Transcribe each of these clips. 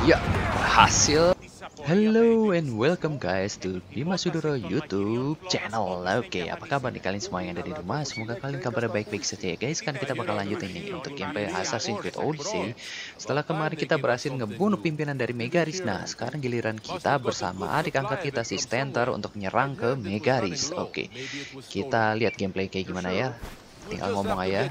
Ya, berhasil. Hello and welcome guys to Dimas Sudoro YouTube channel. Oke, apa kabar nih kalian semua yang ada di rumah? Semoga kalian kabarnya baik-baik saja ya guys. Kan kita bakal lanjut ini untuk gameplay Assassin's Creed Odyssey. Setelah kemarin kita berhasil ngebunuh pimpinan dari Megaris. Nah, sekarang giliran kita bersama adik angkat kita si Stentor untuk menyerang ke Megaris. Oke, kita lihat gameplay kayak gimana ya. Tinggal ngomong aja.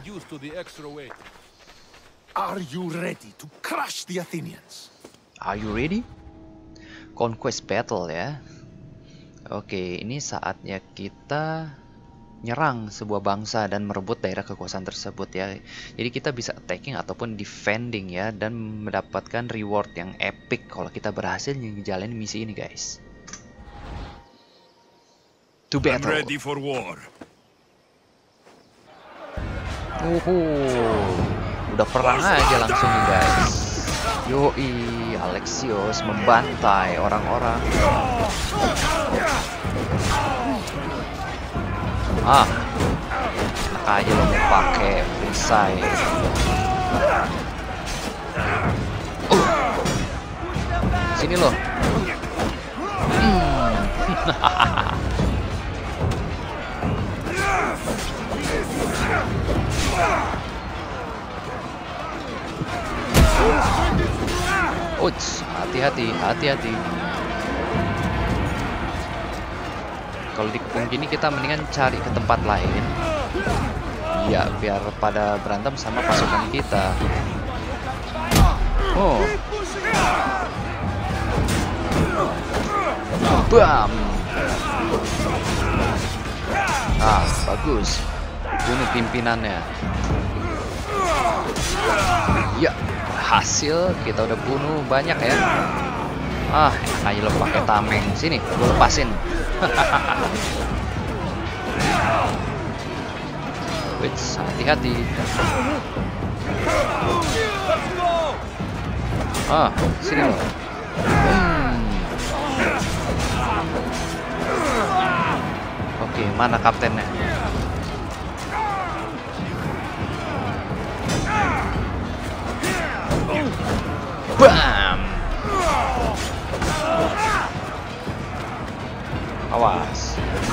Are you ready to crush the Athenians? Are you ready? Conquest battle ya. Oke, ini saatnya kita nyerang sebuah bangsa dan merebut daerah kekuasaan tersebut ya. Jadi kita bisa attacking ataupun defending ya, dan mendapatkan reward yang epic kalau kita berhasil menjalani misi ini guys. To battle. I'm ready for war. Udah perang aja langsung nih guys. Yoi, Alexios membantai orang-orang. Enak aja lo mau pakai perisai. Sini lo. Uts, hati-hati. Kalau dikepung gini kita mendingan cari ke tempat lain. Ya, biar pada berantem sama pasukan kita. Oh. Bam. Bagus. Bunuh pimpinannya. Ya, berhasil. Kita udah bunuh banyak ya. Enak aja lo pakai tameng. Sini, gue lepasin. Wits, hati-hati. Sini lo. Oke, mana kaptennya? Bam! Awas.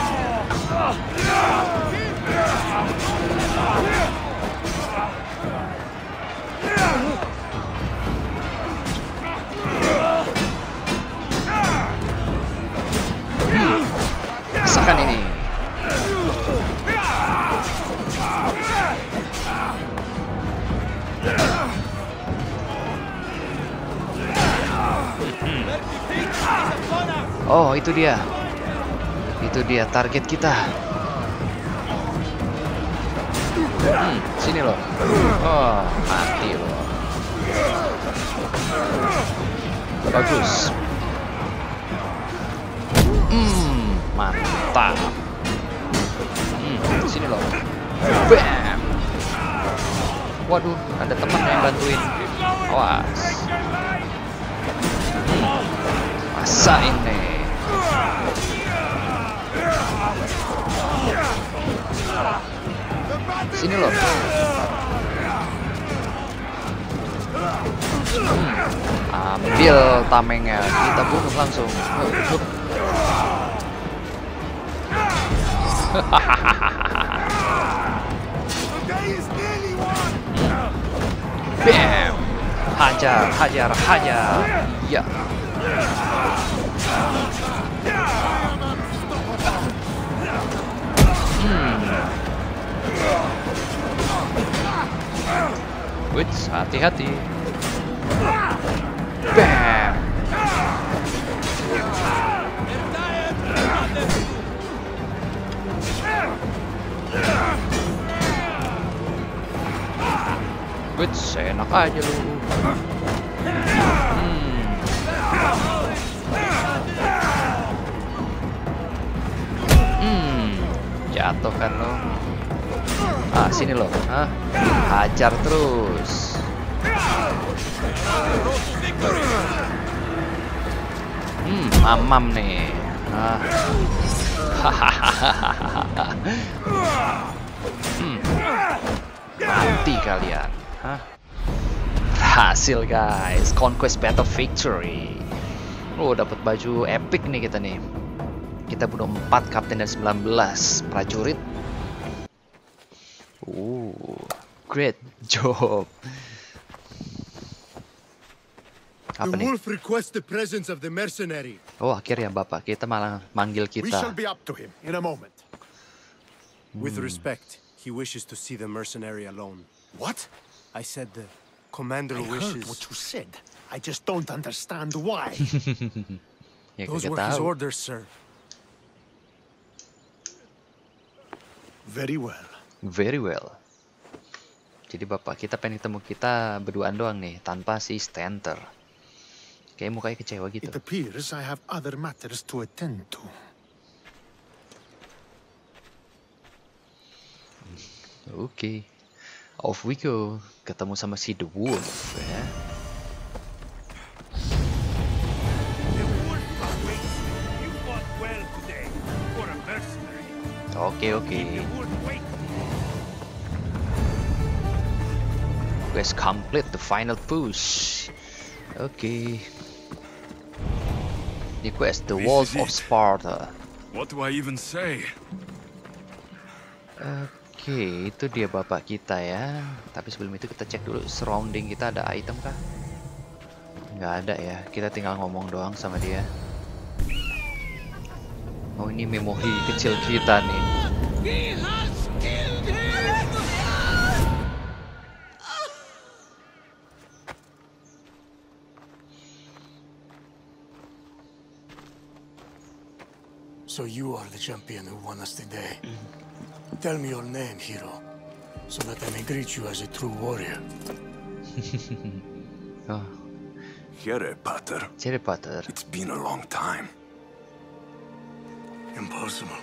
Rasakan ini. Oh, itu dia. Itu dia target kita. Sini loh. Mati loh. Bagus. Mantap. Sini loh. Bam. Waduh, ada teman yang bantuin. Awas. Masa ini. Sini loh. Ambil tamengnya, kita bunuh langsung. Bam. Hajar. Ya. Wits, hati-hati. Bam. Wits, enak aja lu. Jatuh kan lo. Sini lo. Hajar terus. Mamam nih. Mati kalian. Berhasil guys, Conquest Battle Victory. Oh, dapat baju epic nih kita nih. Kita bunuh 4 kapten dan 19 prajurit. Great job. Apa The nih? wolf requests the presence of the mercenary. Oh, akhirnya Bapak kita malah manggil We shall kita. be up to him in a moment. With respect, he wishes to see the mercenary alone. What? I said the commander I wishes. heard what you said. I just don't understand why. Ya, Those kagak were his tahu. orders, sir. Very well. Very well. Jadi Bapak kita pengen ketemu kita berduaan doang nih, tanpa si Stanter. Kayak mukanya kecewa gitu. It appears I have other matters to attend to. Oke. Off we go. Ketemu sama si The Wolf ya. The wolf awaits. You fought well today for a mercenary. Oke. The wolf waits. Quest complete, the final push. Oke. Di quest The This Wolf is of it. Sparta. What do I even say? Oke, itu dia bapak kita ya. Tapi sebelum itu kita cek dulu surrounding kita ada item kah? Nggak ada ya. Kita tinggal ngomong doang sama dia. Oh, ini memori kecil kita nih. So you are the champion who won us today. Tell me your name, hero, so that I may greet you as a true warrior. Oh, Here, Pater. Harry Potter. It's been a long time. Impossible.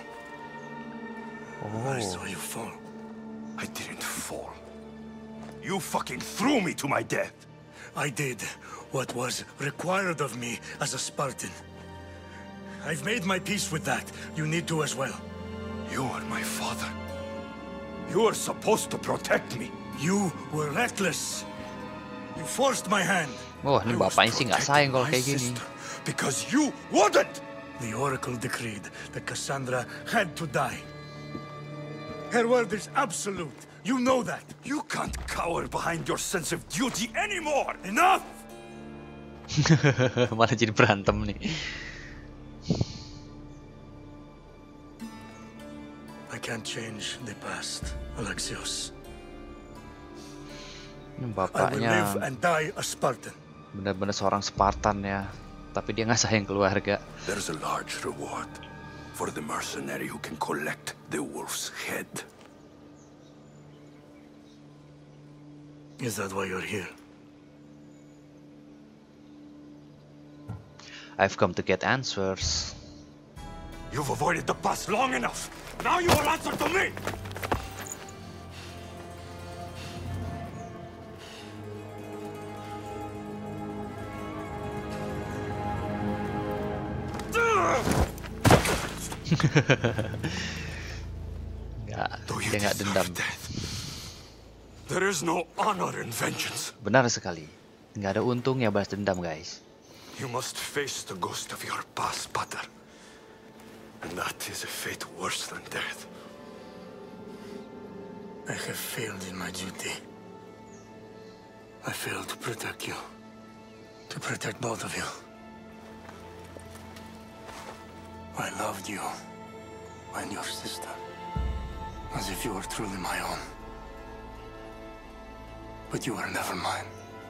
I saw you fall. I didn't fall. You fucking threw me to my death. I did what was required of me as a Spartan. I've made my peace with that. You need to as well. You are my father. You are supposed to protect me. You were reckless. You forced my hand. Wah, ini I was bapaknya sih nggak sayang kalau protecting kayak my gini. sister Because you wouldn't. The Oracle decreed that Cassandra had to die. Her word is absolute. You know that. You can't cower behind your sense of duty anymore. Enough! Malah jadi berantem nih. I can't change the past, Alexios. Ini I will bapaknya live and die a Spartan. benar-benar seorang Spartan ya. Tapi dia nggak sayang keluarga. There's a large reward for the mercenary who can collect the wolf's head. Is that why you're here? I've come to get answers. You've avoided the past long enough. Now you will answer to me. Nggak, Though you dia nggak dendam. deserve death, there is no honor in vengeance. Benar sekali. Nggak ada untungnya balas dendam, guys. You must face the ghost of your past, Pater. And that is a fate worse than death. I have failed in my duty. I failed to protect you. To protect both of you. I loved you and your sister as if you were truly my own. But you were never mine.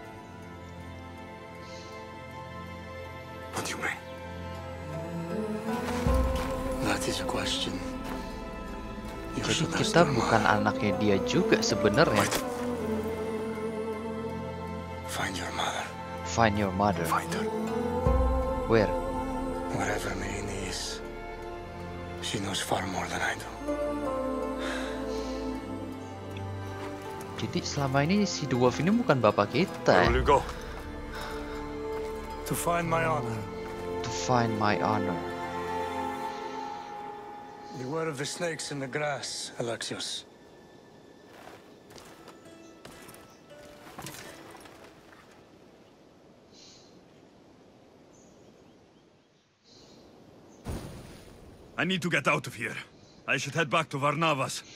What do you mean? That is a question. You Jadi should ask kita your bukan mother. anaknya dia juga sebenarnya. Find your mother. Find your mother. Find her. Where? Wherever Merini is, she knows far more than I do. Jadi selama ini si dwarf ini bukan bapak kita Where ya? will you go? To find my honor. To find my honor. Beware of the snakes in the grass, Alexios. I need to get out of here. I should head back to Varnavas.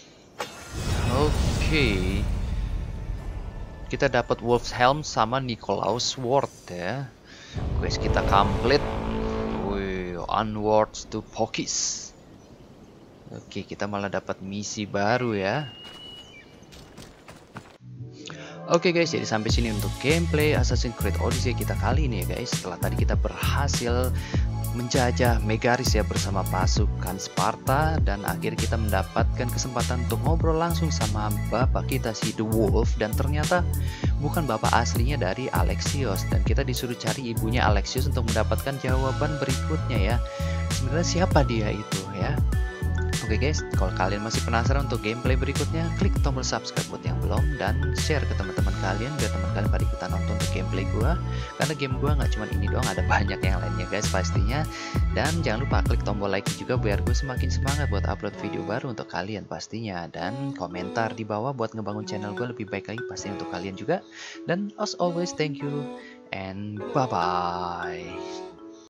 Oke. Kita dapat Wolf's Helm sama Nikolaus Sword ya. Quest kita complete. Wih, onwards to Pokis. Oke, kita malah dapat misi baru ya. Oke guys, jadi sampai sini untuk gameplay Assassin's Creed Odyssey kita kali ini ya guys. Setelah tadi kita berhasil menjajah Megaris ya bersama pasukan Sparta, dan akhirnya kita mendapatkan kesempatan untuk ngobrol langsung sama bapak kita si The Wolf, dan ternyata bukan bapak aslinya dari Alexios, dan kita disuruh cari ibunya Alexios untuk mendapatkan jawaban berikutnya ya. Sebenarnya siapa dia itu ya? Oke guys, kalau kalian masih penasaran untuk gameplay berikutnya, klik tombol subscribe buat yang belum, dan share ke teman-teman kalian biar teman kalian pada ikutan nonton untuk gameplay gua. Karena game gua nggak cuma ini doang, ada banyak yang lainnya guys pastinya. Dan jangan lupa klik tombol like juga biar gue semakin semangat buat upload video baru untuk kalian pastinya. Dan komentar di bawah buat ngebangun channel gue lebih baik lagi pastinya untuk kalian juga. Dan as always, thank you and bye bye.